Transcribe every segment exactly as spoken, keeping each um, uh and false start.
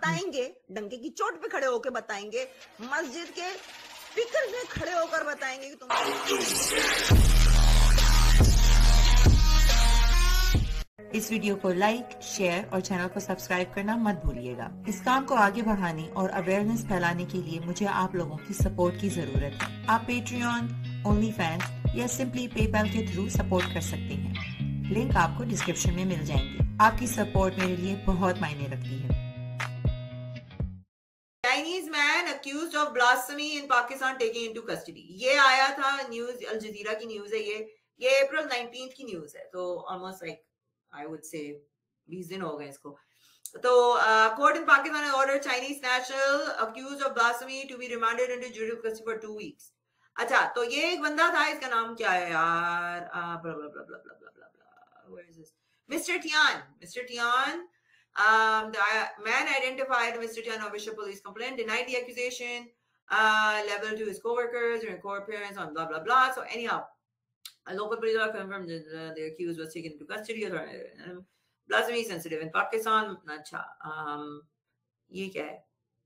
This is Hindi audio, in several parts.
बताएंगे, डंके की चोट पे खड़े होकर बताएंगे, मस्जिद के स्पीकर में खड़े होकर बताएंगे कि तुम इस वीडियो को लाइक, शेयर और चैनल को सब्सक्राइब करना मत भूलिएगा। इस काम को आगे बढ़ाने और अवेयरनेस फैलाने के लिए मुझे आप लोगों की सपोर्ट की जरूरत है। आप पेट्रियन, ओनली फैंस या सिंपली पेपैल के थ्रू सपोर्ट कर सकते हैं। लिंक आपको डिस्क्रिप्शन में मिल जाएंगे। आपकी सपोर्ट मेरे लिए बहुत मायने रखती है। Chinese man accused of blasphemy in Pakistan taking into custody. ये आया था न्यूज, अल जजीरा की न्यूज है। ये ये अप्रैल नाइनटीन्थ की न्यूज है, तो almost like I would say बीस दिन हो गए इसको। तो court in Pakistan has ordered Chinese national accused of blasphemy to be remanded into judicial custody for two weeks. अच्छा, तो ये एक बंदा था, इसका नाम क्या है यार? blah blah blah blah blah blah blah blah. Where is this? Mister Tian. Mister Tian. Um, the man identified Mister Tian official police complaint, denied the accusation, uh, leveled to his co-workers during court appearance on blah blah blah. So anyhow. A local police are confirmed that uh, the accused was taken into custody. Um, blasphemy sensitive in Pakistan. अच्छा, um, ये क्या है?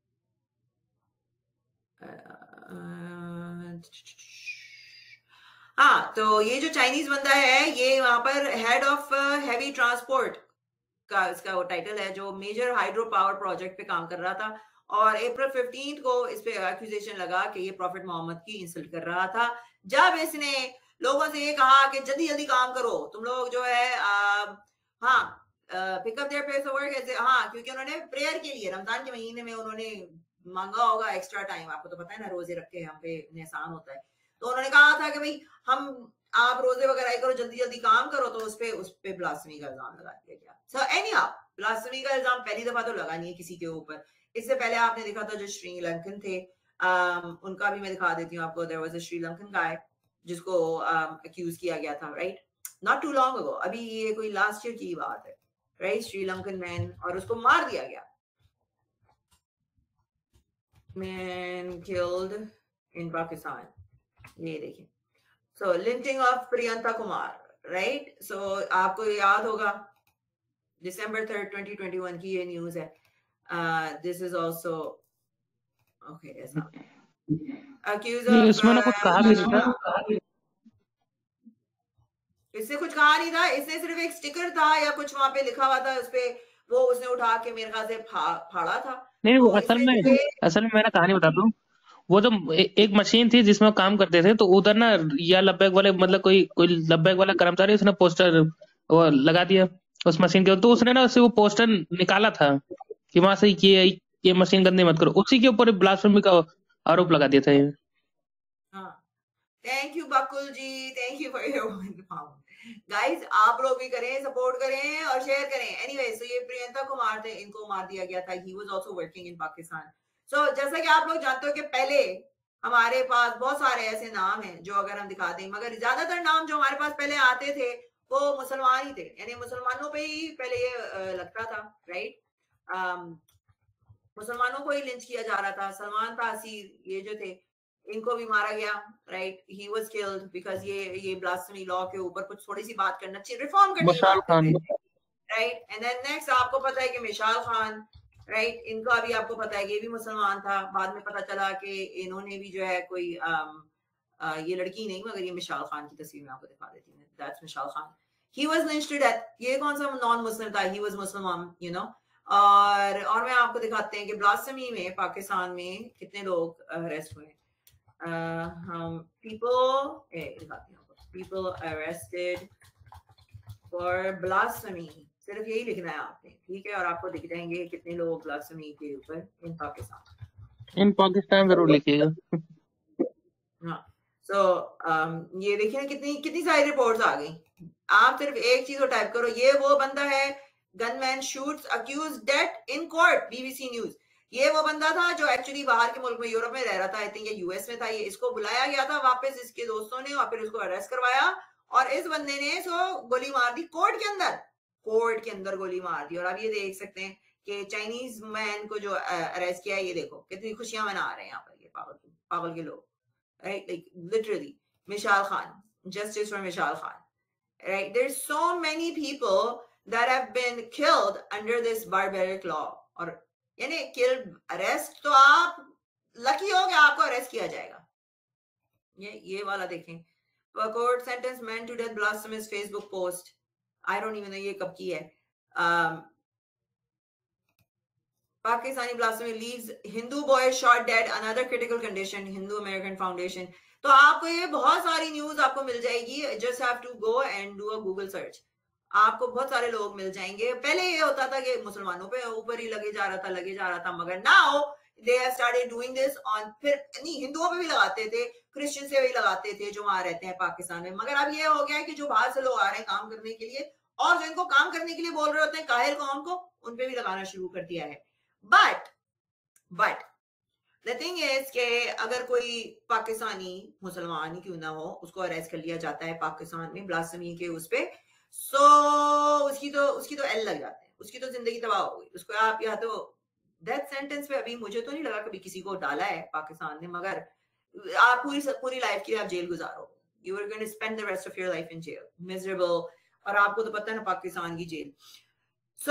हाँ, तो ये जो चाइनीज बंदा है, ये वहां पर हेड ऑफ हैवी ट्रांसपोर्ट का इसका वो टाइटल है, जो मेजर हाइड्रो पावर प्रोजेक्ट पे काम कर रहा था। और अप्रैल फिफ्टींथ को इस पे एक्यूजेशन लगा कि ये प्रॉफिट मोहम्मद की इंसल्ट कर रहा था, जब इसने लोगों से ये कहा कि जल्दी जल्दी काम करो, तुम लोग जो है आ, हाँ pick up their pace of work. हाँ, क्योंकि उन्होंने प्रेयर के लिए रमजान के महीने में उन्होंने मांगा होगा एक्स्ट्रा टाइम। आपको तो पता है ना, रोजे रखे हम पे एहसान होता है। तो उन्होंने कहा था कि भाई हम आप रोजे वगैरह करो, जल्दी जल्दी काम करो, तो उस पे उस पे ब्लास्फेमी का इल्जाम लगा दिया गया। सो एनीहाउ, ब्लास्फेमी का इल्जाम पहली दफा तो लगा नहीं है किसी के ऊपर। इससे पहले आपने देखा था जो श्रीलंकन थे, um, उनका भी मैं दिखा देती हूँ आपको। There was a Sri Lankan guy जिसको अक्यूज um, किया गया था, right, not too long ago, अभी ये कोई लास्ट ईयर की बात है, राइट, श्रीलंकन मैन, और उसको मार दिया गया। मैन किल्ड इन पाकिस्तान, ये देखिए। So lynching of Priyanka Kumar, right. So आपको याद होगा December third twenty twenty one की ये न्यूज है। दिस इज ऑल्सो ओके, ऐसा accused of, इसमें ना कुछ कहा भी नहीं था, इससे कुछ कहा नहीं था, इसने सिर्फ एक स्टिकर था या कुछ वहां पे लिखा हुआ था उस पे, वो उसने उठा के मेरे ख्याल से फा, फाड़ा था। नहीं वो तो असल में इसमें असल में मेरा कहानी बता दूं। वो जो ए- एक मशीन थी जिसमें काम करते थे, तो उधर ना या लब्बैक वाले मतलब कोई कोई लब्बैक वाला कर्मचारी उसने पोस्टर वो लगा दिया उस मशीन के, तो उसने ना उससे वो पोस्टर निकाला था कि वहां से ये ये मशीन गंदी मत करो, उसी के ऊपर ब्लास्फेमी का आरोप लगा दिया था ये। Thank you Bakul ji, thank you for your one pound. Guys, आप लोग भी करें, सपोर्ट करें और शेयर करें। एनीवे, सो ये प्रियंका कुमार थे, इनको मार दिया गया था। He was also working in Pakistan. So जैसा कि आप लोग जानते हो कि पहले हमारे पास बहुत सारे ऐसे नाम हैं जो अगर हम दिखा दें, मगर ज्यादातर नाम जो हमारे पास पहले आते थे वो मुसलमान ही थे, यानी मुसलमानों पे ही पहले ये लगता था, राइट। मुसलमानों को ही लिंच किया जा रहा था। सलमान तासीर ये जो थे, इनको भी मारा गया, right. He was killed because ये ये ब्लास्फेमी लॉ के ऊपर कुछ थोड़ी सी बात करना चाहिए, रिफॉर्म करने की बात करते हैं, राइट। एंड देन नेक्स्ट आपको पता है कि मिशाल खान, राइट, इनका भी आपको पता है कि ये भी मुसलमान था। बाद में पता चला कि इन्होंने भी जो है कोई um, uh, ये लड़की नहीं, मगर ये मिशाल खान की तस्वीर मैं आपको दिखा देती हूँ। That's Mishal Khan. He was lynched to death. ये कौन सा नॉन मुस्लिम था? ही वाज मुसलमान, यू नो। और और मैं आपको दिखाते हैं कि ब्लास्फेमी में पाकिस्तान में कितने लोग अरेस्ट हुए। Uh, um, people, eh, people arrested for blasphemy, सिर्फ यही लिखना है आपने, ठीक है। और आपको दिख जाएंगे कितने लोग ब्लास्फेमी के ऊपर इन पाकिस्तान इन पाकिस्तान जरूर लिखिएगा। हाँ, सो so, um, ये देखिए ना कितनी कितनी सारी रिपोर्ट्स आ गई। आप सिर्फ एक चीज को टाइप करो, ये वो बंदा है, gunman shoots accused death in court, BBC news. ये वो बंदा था जो एक्चुअली बाहर के मुल्क में, यूरोप में रह रहा था, आई थिंक ये यूएस में था। ये इसको बुलाया गया था वापस इसके दोस्तों ने, और फिर उसको अरेस्ट करवाया, और इस बंदे ने सो गोली मार दी कोर्ट के अंदर, कोर्ट के अंदर गोली मार दी। और आप ये देख सकते हैं कि चाइनीज मैन को जो अरेस्ट किया, ये देखो कितनी खुशियां मना रहे हैं यहाँ पर ये पागल पागल के लोग, right. Like literally Mishal Khan, justice for Mishal Khan, right. There are so many people that have been killed under this barbaric law, और यानी किल अरेस्ट तो आप लकी हो कि आपको अरेस्ट किया जाएगा। ये ये वाला देखें, court sentence man to death blasphemous Facebook post, I don't even know ये कब की है। um, Pakistani blasphemy leaves Hindu boy shot dead another critical condition, Hindu American Foundation. तो आपको ये बहुत सारी न्यूज आपको मिल जाएगी, just have to go and do a Google search, आपको बहुत सारे लोग मिल जाएंगे। पहले ये होता था कि मुसलमानों पे ऊपर ही लगे जा रहा था लगे जा रहा था, मगर now they have started doing this on, फिर नहीं हिंदुओं पे भी लगाते थे, क्रिश्चियन से भी लगाते थे जो वहां रहते हैं पाकिस्तान में, मगर अब ये हो गया है कि जो बाहर से लोग आ रहे हैं काम करने के लिए और जो इनको काम करने के लिए बोल रहे होते हैं काहिल कौम को, उन पे भी लगाना शुरू कर दिया है। But but the thing is के अगर कोई पाकिस्तानी मुसलमान ही क्यों ना हो उसको अरेस्ट कर लिया जाता है पाकिस्तान में ब्लास्फेमी के उस पे, सो so, उसकी तो उसकी तो एल लग जाते हैं, उसकी तो जिंदगी तबाह हो गई। उसको आप या तो डेथ सेंटेंस पे, अभी मुझे तो नहीं लगा कभी किसी को डाला है पाकिस्तान ने, मगर आप पूरी पूरी लाइफ के लिए आप जेल गुजारो, you are going to spend the rest of your life in jail, miserable. और आपको तो पता है ना पाकिस्तान की jail, so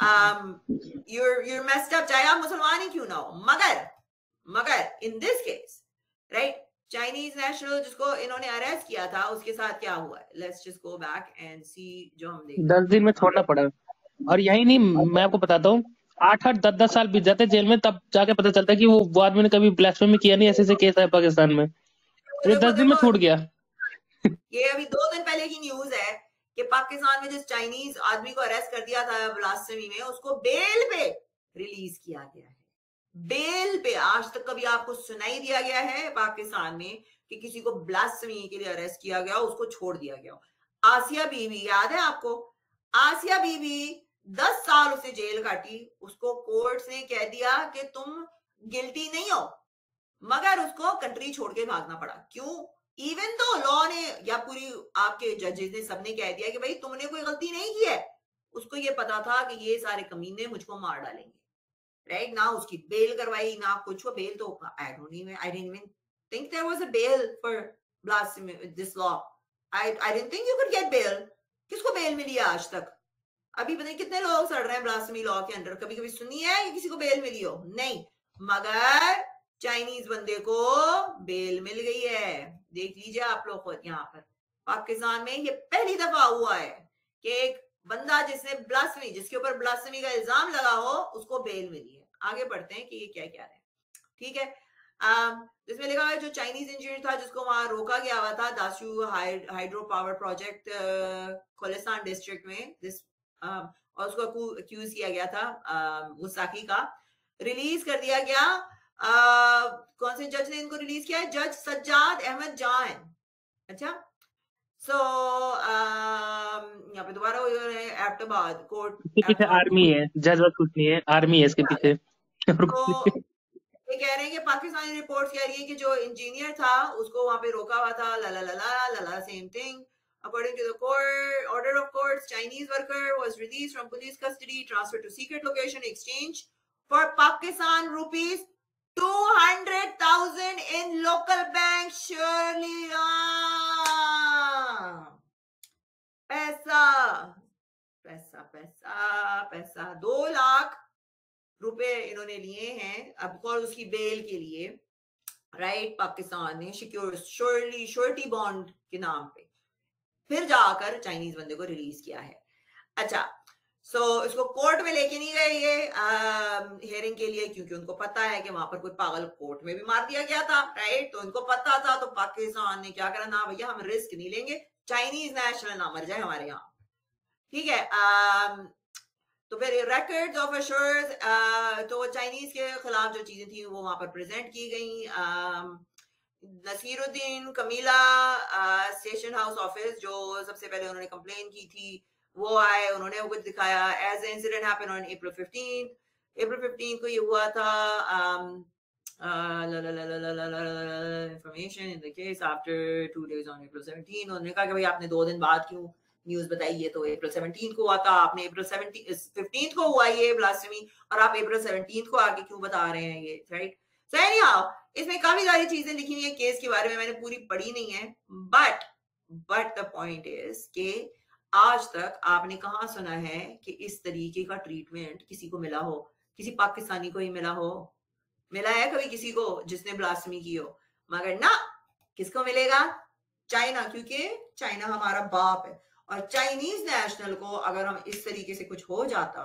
you're you're messed up, चाहे आप मुसलमान ही क्यों ना हो। मगर मगर in this case right, Chinese national जिसको इन्होंने अरेस्ट किया था उसके साथ क्या हुआ है, let's just go back and see जो हम देख। दस दिन में छोड़ना पड़ा, और यही नहीं मैं आपको बताता हूँ, आठ आठ दस दस साल बीत जाते जेल में, तब जाके पता चलता है कि वो, वो आदमी ने कभी ब्लास्फेमी किया नहीं, ऐसे ऐसे केस है पाकिस्तान में, ये दस दिन में छूट गया। ये अभी दो दिन पहले की न्यूज है कि पाकिस्तान में जिस चाइनीज आदमी को अरेस्ट कर दिया था ब्लास्फेमी में, उसको बेल पे रिलीज किया गया है, बेल पे। आज तक कभी आपको सुनाई दिया गया है पाकिस्तान में कि किसी को ब्लास्फेमी के लिए अरेस्ट किया गया, उसको छोड़ दिया गया? आसिया बीबी याद है आपको, आसिया बीबी दस साल उसे जेल काटी, उसको कोर्ट ने कह दिया कि तुम गिल्टी नहीं हो, मगर उसको कंट्री छोड़ के भागना पड़ा। क्यों? इवन तो लॉ ने या पूरी आपके जजेस ने सबने कह दिया कि भाई तुमने कोई गलती नहीं की है, उसको ये पता था कि ये सारे कमीने मुझको मार डालेंगे, राइट ना। उसकी बेल करवाई ना कुछ, वो बेल तो I don't even I didn't even think there was a bail for blasphemy this law. I I didn't think you could get bail. किसको बेल मिली है आज तक? अभी पता नहीं कितने लोग सड़ रहे हैं ब्लास्फेमी लॉ के अंडर, कभी कभी सुनी है कि किसी को बेल मिली हो? नहीं, मगर चाइनीज बंदे को बेल मिल गई है। देख लीजिए आप लोग खुद, यहाँ पर पाकिस्तान में ये पहली दफा हुआ है कि एक बंदा जिसने ब्लास्फेमी, जिसके ऊपर ब्लास्फेमी का इल्जाम लगा हो, उसको बेल मिली है। आगे बढ़ते हैं कि ये क्या क्या है, ठीक है। जिसमें लिखा है जो चाइनीज इंजीनियर था जिसको वहां रोका गया हुआ था Dasu hydro power project Kohistan district में, दिस और उसको अक्यूज किया गया था गुस्ताखी का, रिलीज कर दिया गया। आ, कौन से जज ने इनको रिलीज किया है? जज सज्जाद अहमद जान। अच्छा, सो यहाँ पे दोबारा एबटाबाद कोर्ट इसके पीछे आर्मी है, जज वज कुछ नहीं है, आर्मी है इसके पीछे। तो ये कह रहे हैं कि पाकिस्तानी रिपोर्ट्स कह रही है कि जो इंजीनियर था उसको वहां पे रोका हुआ था, ला ला ला ला ला ला same thing. According to the court order of courts, Chinese worker was released from police custody, transferred to secret location, exchange for Pakistan rupees two hundred thousand in local bank. Surely, ah, पैसा पैसा पैसा पैसा दो लाख रुपए इन्होंने लिए हैं अब और उसकी बेल के लिए, राइट। पाकिस्तान ने सिक्योर श्योरली श्योरिटी बॉन्ड के नाम पे फिर जाकर चाइनीज बंदे को रिलीज किया है। अच्छा, सो so, इसको कोर्ट में लेके नहीं गए ये हियरिंग के लिए, क्योंकि उनको पता है कि वहां पर कोई पागल कोर्ट में भी मार दिया गया था, राइट। तो इनको पता था, तो पाकिस्तान ने क्या करा, ना भैया हम रिस्क नहीं लेंगे, चाइनीज नेशनल ना मर जाए हमारे यहाँ, ठीक है। um, तो फिर रिकॉर्ड्स ऑफ अश्योर्स, तो चाइनीज के खिलाफ जो चीजें थी वो वहां पर प्रेजेंट की गई। Nasiruddin Kamila station house office जो सबसे पहले उन्होंने कंप्लेन की थी वो आए, उन्होंने वो कुछ दिखाया। As the incident happened on April fifteen, April fifteen को ये हुआ था। Information in the case after two days on April seventeen, उन्होंने कहा कि भाई आपने दो दिन बाद क्यों न्यूज बताई है, तो अप्रैल सेवनटीन को हुआ था, आपने अप्रैल सेवनटीन फिफ्टीन को हुआ ये ब्लास्फेमी और आप अप्रैल सेवनटीन को आगे क्यों बता रहे हैं ये, राइट। सो एनीहाउ इसमें काफी सारी चीजें लिखी हुई है केस के बारे में, मैंने पूरी पढ़ी नहीं है, but but the point is कि आज तक आपने कहाँ सुना है कि इस तरीके का ट्रीटमेंट किसी को मिला हो किसी पाकिस्तानी को ही मिला हो? मिला है कभी किसी को जिसने ब्लास्फेमी की हो? मगर ना, किसको मिलेगा? चाइना, क्योंकि चाइना हमारा बाप है। और चाइनीज नेशनल को अगर हम इस तरीके से कुछ हो जाता,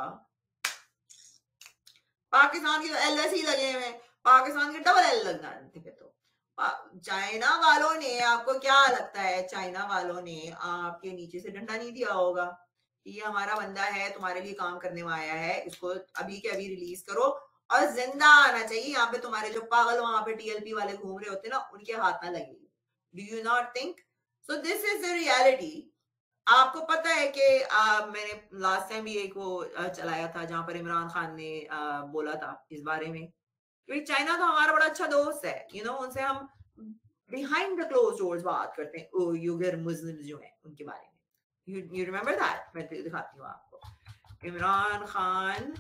पाकिस्तान की तो एल एस ही लगे हुए, पाकिस्तान के डबल एल लगना थे। तो चाइना वालों ने, आपको क्या लगता है चाइना वालों ने आपके नीचे से डंडा नहीं दिया होगा कि ये हमारा बंदा है, तुम्हारे लिए काम करने में आया है, इसको अभी के अभी रिलीज करो और जिंदा आना चाहिए। यहाँ पे तुम्हारे जो पागल वहां पे टी एल पी वाले घूम रहे होते ना, उनके हाथ ना लगेगी। Do you not think so? This is the reality. आपको पता है कि आ, मैंने लास्ट टाइम भी एक वो आ, चलाया था जहां पर इमरान खान ने आ, बोला था इस बारे में, क्योंकि चाइना तो हमारा बड़ा अच्छा दोस्त है, यू you नो know, उनसे हम बिहाइंड द क्लोज डोर्स बात करते हैं, ओ यूगर मुस्लिम जो है उनके बारे में। You you remember that? मैं दिखाती हूँ आपको। इमरान खान,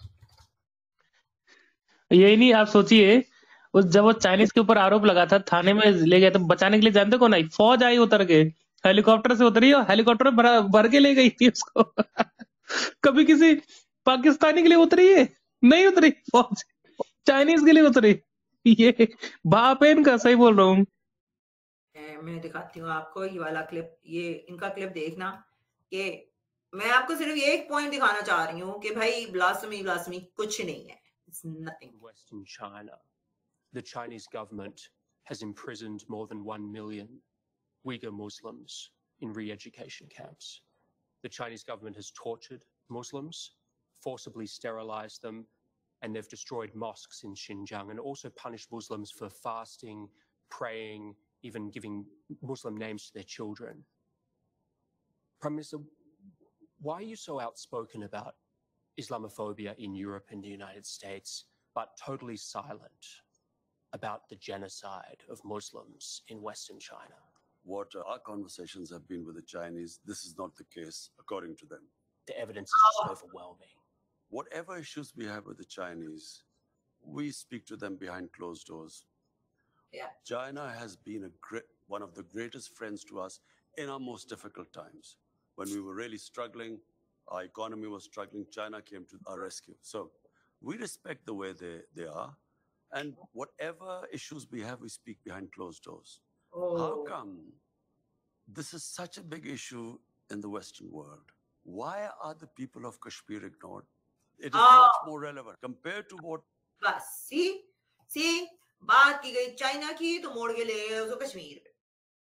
यही नहीं, आप सोचिए उस जब वो चाइनीज के ऊपर आरोप लगा था, थाने में ले गए तो बचाने के लिए जानते कौन आई? फौज आई उतर के, हेलीकॉप्टर से उतरी और हेलीकॉप्टर में भर, भर के ले गई थी उसको। कभी किसी पाकिस्तानी के लिए उतरी है? नहीं उतरी फौज, चाइनीज के लिए उतरी। ये बाप है इनका, सही बोल रहा हूँ। मैं दिखाती हूँ आपको ये वाला क्लिप, ये इनका क्लिप देखना। कि मैं आपको सिर्फ ये एक पॉइंट दिखाना चाह रही हूँ कि भाई ब्लास्फेमी ब्लास्फेमी कुछ नहीं है। It's nothing. Western China, the Chinese government has imprisoned more than one million Uyghur Muslims in re-education camps. The Chinese government has tortured Muslims, forcibly sterilized them, and they've destroyed mosques in Xinjiang and also punished Muslims for fasting, praying, even giving Muslim names to their children. Prime Minister, why are you so outspoken about Islamophobia in Europe and the United States, but totally silent about the genocide of Muslims in Western China? What our conversations have been with the Chinese, this is not the case, according to them. The evidence is just overwhelming. Whatever issues we have with the Chinese, we speak to them behind closed doors. Yeah. China has been a great, one of the greatest friends to us in our most difficult times. When we were really struggling, our economy was struggling, China came to our rescue. So we respect the way they, they are. And whatever issues we have, we speak behind closed doors. Oh. How come this is such a big issue in the Western world? Why are the people of Kashmir ignored? It is oh. much more relevant compared to what... बस सी सी बात की गई चाइना की तो मोड़ के ले गए उसको कश्मीर पे।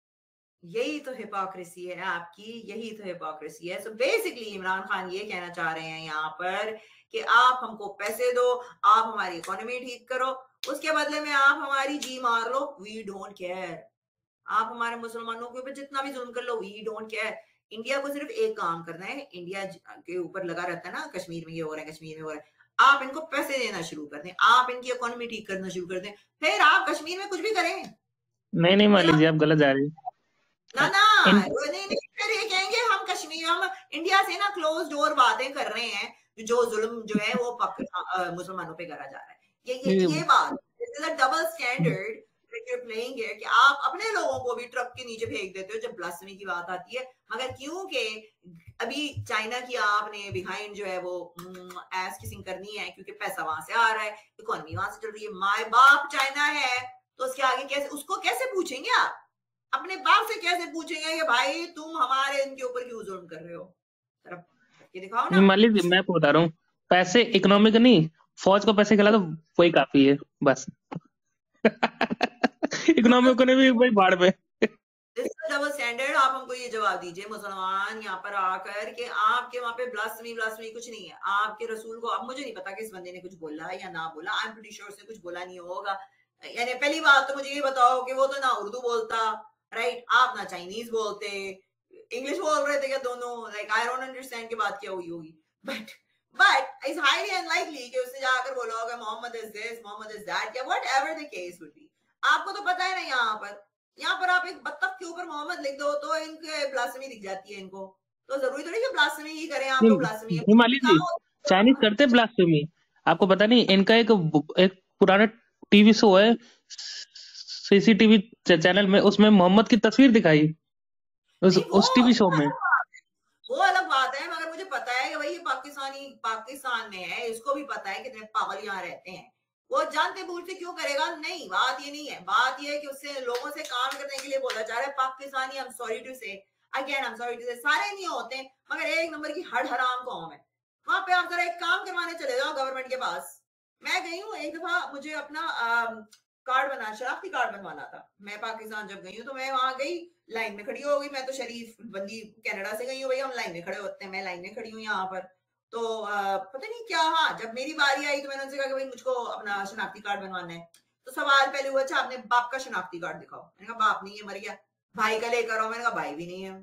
यही तो हिपोक्रेसी है आपकी, यही तो हिपोक्रेसी है। सो बेसिकली इमरान खान ये कहना चाह रहे हैं यहाँ पर कि आप हमको पैसे दो, आप हमारी इकोनॉमी ठीक करो, उसके बदले में आप हमारी जी मार लो, वी डोंट केयर। आप हमारे मुसलमानों के ऊपर जितना भी जुल्म कर लो, वी डोंट केयर। इंडिया को सिर्फ एक काम करना है, इंडिया के ऊपर लगा रहता है ना, कश्मीर में ये हो रहा है, कश्मीर में हो रहा है, आप इनको पैसे देना शुरू कर दें, आप इनकी इकोनॉमी ठीक करना शुरू कर दें, फिर आप कश्मीर में कुछ भी करें। नहीं नहीं मान लीजिए, आप गलत जा रही है। ना ना नहीं नहीं फिर ये कहेंगे हम कश्मीर, हम इंडिया से ना क्लोज डोर बातें कर रहे हैं, जो जुल्म जो है वो पाकिस्तान मुसलमानों पे करा जा रहा है। ये ये ये बात, this is a double standard that you are playing here, कि आप अपने लोगों को भी ट्रक के नीचे फेंक देते हो जब ब्लास्फेमी की बात आती है, मगर क्योंकि अभी चाइना की आपने बिहाइंड जो है वो एस किसिंग करनी है, क्योंकि पैसा वहां से आ रहा है, इकोनॉमी वहां से चल रही है, माय बाप चाइना है, तो उसके आगे कैसे, उसको कैसे पूछेंगे आप? अपने बाप से कैसे पूछेंगे कि भाई तुम हमारे इनके ऊपर क्यों जुल्म कर रहे हो? तरफ ये दिखाओ ना। मान लीजिए मैं बता रहा हूँ, पैसे इकोनॉमिक नहीं, फौज को पैसे खिला दो वही काफी है बस। इकोनॉमिक को नहीं भी बाढ़ में। Double standard. आप हमको ये जवाब दीजिए मुसलमान यहाँ पर आकर कि आपके वहां पे ब्लास्फेमी ब्लास्फेमी कुछ नहीं है, आपके रसूल को, अब मुझे नहीं पता कि इस बंदे ने कुछ बोला या ना बोला, आई एम प्रीटी श्योर उसने कुछ बोला नहीं होगा। यानी पहली बात तो मुझे ये बताओ कि वो तो ना उर्दू बोलता, राइट, आप ना चाइनीज बोलते, इंग्लिश बोल रहे थे क्या दोनों? लाइक आई डोंट अंडरस्टैंड की बात क्या हुई होगी, but but it's highly unlikely कि उसने जाकर बोला होगा Mohammad is this, Mohammad is that, या whatever the case would be. आपको तो पता है ना, यहाँ पर यहाँ पर आप एक बत्तख के ऊपर मोहम्मद लिख दो तो इनके ब्लास्फेमी दिख जाती है इनको, तो जरूरी थोड़ी कि ब्लास्फेमी ही करें आप, तो ब्लास्फेमी हिमालय जी चाइनीज करते ब्लास्फेमी, आपको पता नहीं, इनका एक एक पुराना टीवी शो है सीसीटीवी चैनल में, उसमें मोहम्मद की तस्वीर दिखाई उस उस टीवी शो में। वो अलग बात है, मगर मुझे पता है कि भाई ये पाकिस्तानी पाकिस्तानी पाकिस्तान में है, इसको भी पता है कितने पागल यहाँ रहते हैं, वो जानते बूझते क्यों करेगा? नहीं, बात ये नहीं है। बात ये है कि उससे लोगों से काम करने के लिए बोला जा रहा है Pakistani, I am sorry to say, again I am sorry to say, सारे नहीं होते, मगर एक नंबर की हड़ हराम कौम है। वहां पे आप जरा एक काम करवाने चले जाओ गवर्नमेंट के पास। मैं गई हूँ एक दफा, मुझे अपना कार्ड बना, शनाख्ती कार्ड बनवाना था। मैं पाकिस्तान जब गई हूँ तो मैं वहां गई, लाइन में खड़ी हो गई। मैं तो शरीफ बंदी कनाडा से गई हूँ, भाई हम लाइन में खड़े होते हैं, मैं लाइन में खड़ी हूँ यहाँ पर। तो आ, पता नहीं क्या, हाँ जब मेरी बारी आई तो मैंने उनसे कहा कि भाई मुझको अपना शनाख्ती कार्ड बनवाना है। तो सवाल पहले हुआ, अच्छा आपने बाप का शनाख्ती कार्ड दिखाओ। मैंने कहा बाप नहीं है, मर गया। भाई का लेकर आओ। मैंने कहा भाई भी नहीं है।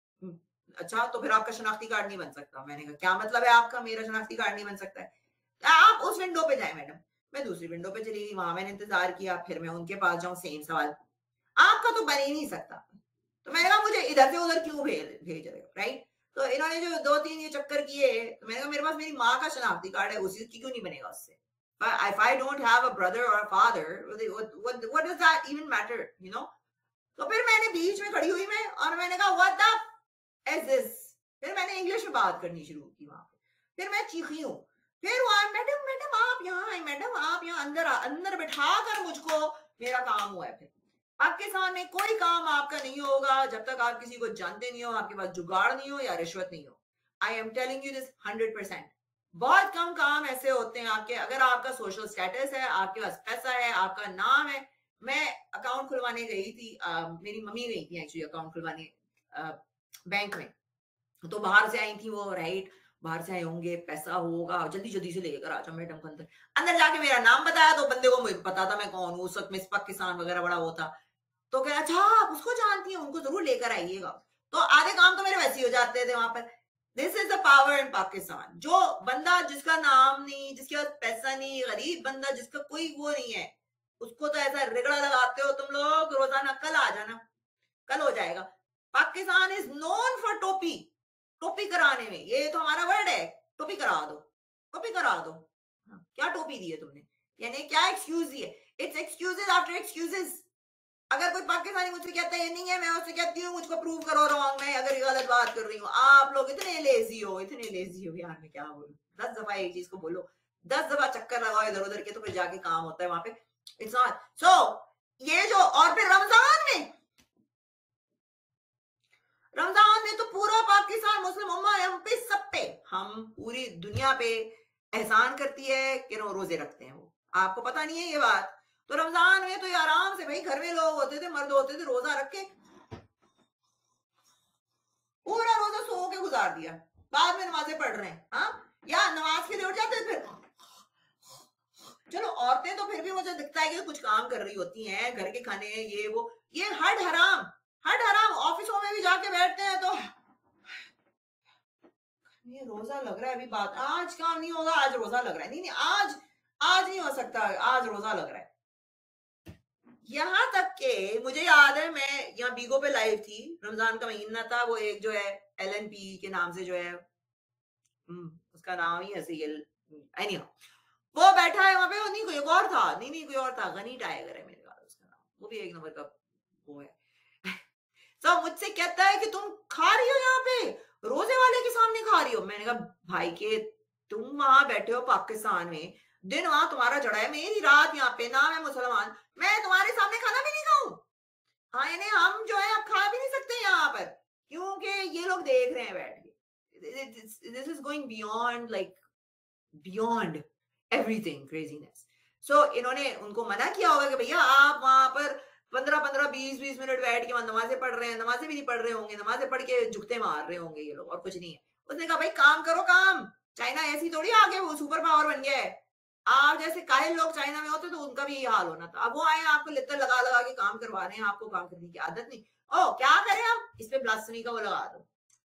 अच्छा तो फिर आपका शनाख्ती कार्ड नहीं बन सकता। मैंने कहा क्या मतलब है आपका, मेरा शनाख्ती कार्ड नहीं बन सकता है? आप उस विंडो पे जाए मैडम। मैं दूसरी विंडो पे चली गई, वहां मैंने इंतजार किया, फिर मैं उनके पास जाऊं, सेम सवाल, आपका तो बन ही नहीं सकता। तो मैंने कहा मुझे इधर से उधर क्यों भेज भेज रहे हो, राइट? तो इन्होंने जो दो तीन ये चक्कर किए, तो मैंने कहा मेरे पास मेरी माँ का शनाख्ती कार्ड है, उसी की क्यों नहीं बनेगा उससे? If I don't have a brother or a father, what, what, what does that even matter, you know? तो फिर मैंने बीच में खड़ी हुई मैं, और मैंने कहा what the is this? फिर मैंने इंग्लिश में बात करनी शुरू की वहां पे। फिर मैं चीखी हूँ, फिर वहां मैडम मैडम आप यहाँ आए, मैडम आप यहाँ अंदर अंदर बैठा कर मुझको मेरा काम हुआ है। फिर पाकिस्तान में कोई काम आपका नहीं होगा जब तक आप किसी को जानते नहीं हो, आपके पास जुगाड़ नहीं हो या रिश्वत नहीं हो। I am telling you this hundred percent. बहुत कम काम ऐसे होते हैं आपके, अगर आपका सोशल स्टेटस है, आपके पास पैसा है, आपका नाम है। मैं अकाउंट खुलवाने गई थी, आ, मेरी मम्मी गई थी एक्चुअली अकाउंट खुलवाने बैंक में। तो बाहर से आई थी वो, राइट, बाहर से आए होंगे, पैसा होगा, जल्दी जल्दी से लेकर आ जाओ मैडम को अंदर। अंदर जाके मेरा नाम बताया तो बंदे को मुझे पता था मैं कौन हूँ, उस वक्त मिस पाकिस्तान वगैरह बड़ा वो था। तो कह अच्छा आप उसको जानती हैं, उनको जरूर लेकर आइएगा। तो आधे काम तो मेरे वैसे ही हो जाते थे वहां पर। This is the power in Pakistan. जो बंदा जिसका नाम नहीं, जिसके पास पैसा नहीं, गरीब बंदा जिसका कोई वो नहीं है, उसको तो ऐसा रिगड़ा लगाते हो तुम लोग रोजाना, कल आ जाना, कल हो जाएगा। पाकिस्तान इज नोन फॉर टोपी, टोपी कराने में, ये तो हमारा वर्ड है, टोपी करा दो, टोपी करा दो। क्या टोपी दी है तुमने, यानी क्या एक्सक्यूज दी है? It's excuses after excuses. अगर कोई पाकिस्तानी मुझसे कहता है ये नहीं है, मैं उससे कहती हूँ मुझको प्रूव करो रॉन्ग, मैं अगर गलत बात कर रही हूँ। आप लोग इतने लेजी हो, इतने लेजी हो यार, मैं क्या बोलूं। दस दफा एक चीज को बोलो, दस दफा चक्कर लगाओ इधर उधर के, तो फिर जाके काम होता है वहां पे। It's not so. ये जो, और फिर रमजान में, रमजान में तो पूरा पाकिस्तान, मुस्लिम उम्मा हम पे, सब पे, हम पूरी दुनिया पे एहसान करती है कि रोजे रखते हैं वो। आपको पता नहीं है ये बात? तो रमजान में तो आराम से भाई, घर में लोग होते थे, मर्द होते थे, रोजा रख के पूरा रोजा सो के गुजार दिया, बाद में नमाजें पढ़ रहे हैं, हाँ, या नमाज के लिए उठ जाते फिर। चलो औरतें तो फिर भी मुझे दिखता है कि कुछ काम कर रही होती हैं, घर के खाने ये वो, ये हड हराम, हड हराम। ऑफिसों में भी जाके बैठते हैं तो ये रोजा लग रहा है, अभी बात, आज काम नहीं होगा, आज रोजा लग रहा है, नहीं नहीं आज आज नहीं हो सकता, आज रोजा लग रहा है। यहाँ तक के मुझे याद है, मैं यहाँ बीगो पे लाइव थी, रमजान का महीना था, वो एक जो है एल एन पी के नाम से जो है, उसका नाम ही ऐसे ही, वो बैठा है वहां पे, वो नहीं कोई और था, नहीं नहीं कोई और था, गनी टाइगर है मेरे ख्याल उसका नाम, वो भी एक नंबर का वो है। तो मुझसे कहता है कि तुम खा रही हो यहाँ पे, रोजे वाले के सामने खा रही हो। मैंने कहा भाई के तुम वहां बैठे हो पाकिस्तान में, दिन वहां तुम्हारा चढ़ा है, मेरी रात यहाँ पे, नाम है मुसलमान, मैं तुम्हारे सामने खाना भी नहीं खाऊं? हाँ, यानी हम जो है अब खा भी नहीं सकते यहाँ पर, क्योंकि ये लोग देख रहे हैं बैठ के। This is going beyond, like beyond everything, craziness. So इन्होंने उनको मना किया होगा कि भैया आप वहां पर पंद्रह पंद्रह बीस बीस मिनट बैठ के नमाजें पढ़ रहे हैं, नमाजें भी नहीं पढ़ रहे होंगे, नमाजें पढ़ के झुकते मार रहे होंगे ये लोग, और कुछ नहीं है। उसने कहा भाई काम करो काम, चाइना ऐसी थोड़ी आगे वो सुपर पावर बन गया है। आप जैसे काहिल लोग चाइना में होते तो उनका भी यही हाल होना था। अब वो आए आपको लित्तर लगा लगा के काम करवा रहे हैं, आपको काम करने की आदत नहीं। ओ क्या करें हम, इस पे ब्लास्फेमी का वो लगा दो।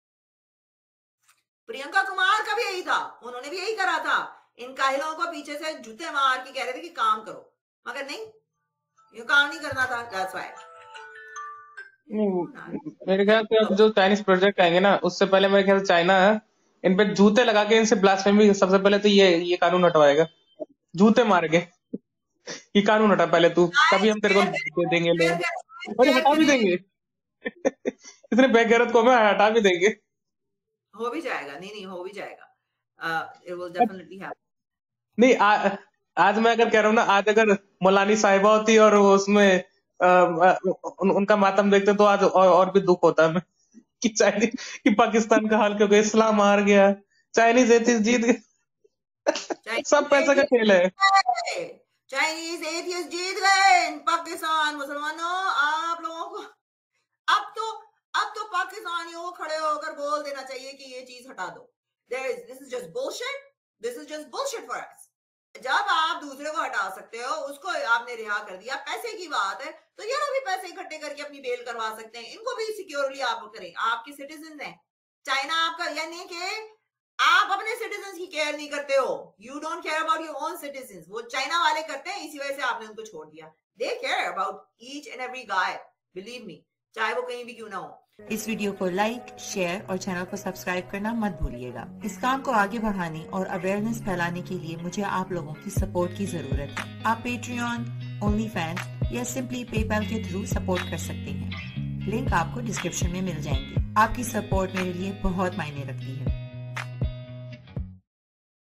प्रियंका कुमार का भी यही था, उन्होंने भी यही करा था, इन काहिलों को पीछे से जूते मार के कह रहे थे कि काम करो, मगर नहीं, ये काम नहीं करना था। That's why. मेरे ख्याल से अब जो चाइनीज प्रोजेक्ट आएंगे ना, उससे पहले मेरे ख्याल से चाइना इन पे जूते लगा के इनसे ब्लास्फेमी, सबसे पहले तो ये ये कानून हटवाएगा, जूते मार के, ये कानून हटा पहले तू, तभी हम तेरे को दे देंगे लोग, और हटा भी देंगे। इतने बेगैरत को मैं हटा भी देंगे, हो भी जाएगा, नहीं नहीं हो भी जाएगा। uh, it will definitely happen. नहीं आ, आज मैं अगर कह रहा हूँ ना, आज अगर मौलानी साहिबा होती और उसमें आ, आ, उन, उनका मातम देखते तो आज और, और भी दुख होता है कि चाइनीज कि पाकिस्तान का हाल क्यों गया, इस्लाम हार गया, चाइनीज एथिस्ट जीत गए। सब पैसे का खेल है। चाइनीज एथिस्ट जीत गए। पाकिस्तान मुसलमानों, आप लोगों को अब तो अब तो पाकिस्तानियों को खड़े होकर बोल देना चाहिए कि ये चीज हटा दो। There is, this is just bullshit. This is just bullshit for us. जब आप दूसरे को हटा सकते हो, उसको आपने रिहा कर दिया, पैसे की बात है तो ये लोग भी पैसे इकट्ठे करके अपनी बेल करवा सकते हैं, इनको भी सिक्योरली आप करें, आपके सिटीजन हैं। चाइना आपका, यानी कि आप अपने सिटीजन की केयर नहीं करते हो। You don't care about your own citizen, वो चाइना वाले करते हैं, इसी वजह से आपने उनको छोड़ दिया। They care about each and every guy, believe me, चाहे वो कहीं भी क्यों ना हो। इस वीडियो को लाइक, शेयर और चैनल को सब्सक्राइब करना मत भूलिएगा। इस काम को आगे बढ़ाने और अवेयरनेस फैलाने के लिए मुझे आप लोगों की सपोर्ट की जरूरत है। आप पेट्रियन, ओनली फैंस या सिंपली पेपैल के थ्रू सपोर्ट कर सकते हैं। लिंक आपको डिस्क्रिप्शन में मिल जाएंगे। आपकी सपोर्ट मेरे लिए बहुत मायने रखती है।